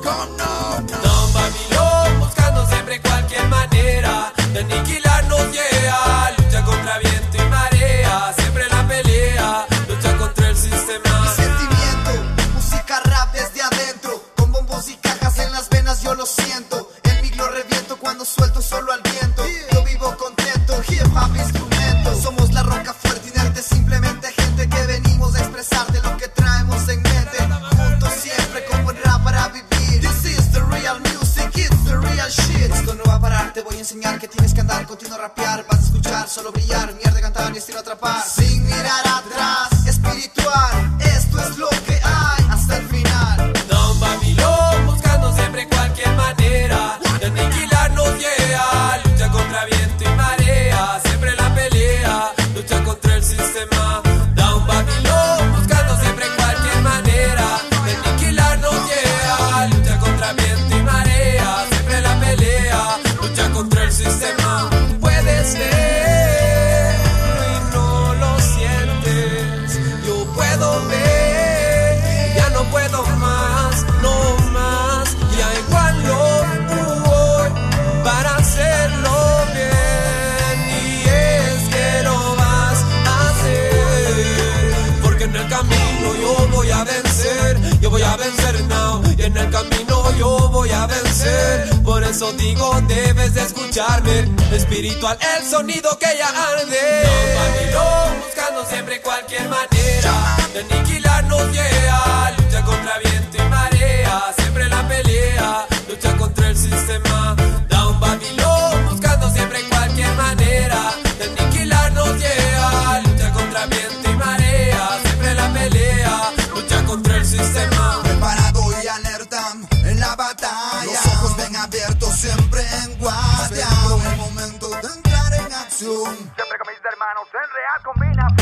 Don Babilón buscando siempre cualquier manera de aniquilarnos, yeah. Lucha contra viento y marea, siempre la pelea, lucha contra el sistema. Mi sentimiento, música rap desde adentro, con bombos y cajas en las venas yo lo siento. El micro reviento cuando suelto solo al viento. Yo vivo contento, hip hop instrumento. Somos la roca fuerte, inerte, simplemente gente que venimos a expresarte lo que traemos en mente. Juntos siempre con buen rap para vivir. This is the real music, it's the real shit. Esto no va a parar, te voy a enseñar que tienes que andar, continuo a rapear. Vas a escuchar, solo brillar, mierda cantar, mi estilo atrapar. Sin mirar atrás, espiritual, esto es lo que hay hasta el final. Don Babilón buscando siempre cualquier manera de aniquilarnos, yeah. Lucha contra viento y marea, siempre la pelea, lucha contra el sistema. Don Babilón buscando siempre cualquier manera de aniquilarnos, yeah. Lucha contra viento y marea, siempre la pelea, lucha contra el sistema. Puedes ver y no lo sientes, yo puedo ver, ya no puedo más, no más, ya igual lo voy para hacerlo bien, y es que lo vas a hacer, porque en el camino yo voy a vencer now, y en el camino yo voy a vencer, por eso digo debes de escucharme, espiritual el sonido que ya arde. Don Babilón buscando siempre cualquier manera de aniquilarnos, yeah. Lucha contra viento y marea, siempre la pelea, lucha contra el sistema. Don Babilón buscando siempre cualquier manera de aniquilarnos, yeah. Lucha contra viento y marea, siempre la pelea, lucha contra el sistema. Preparado y alerta en la batalla, los ojos bien abiertos, siempre en guardia. Es el momento de entrar en acción. Siempre con mis hermanos en real combinación.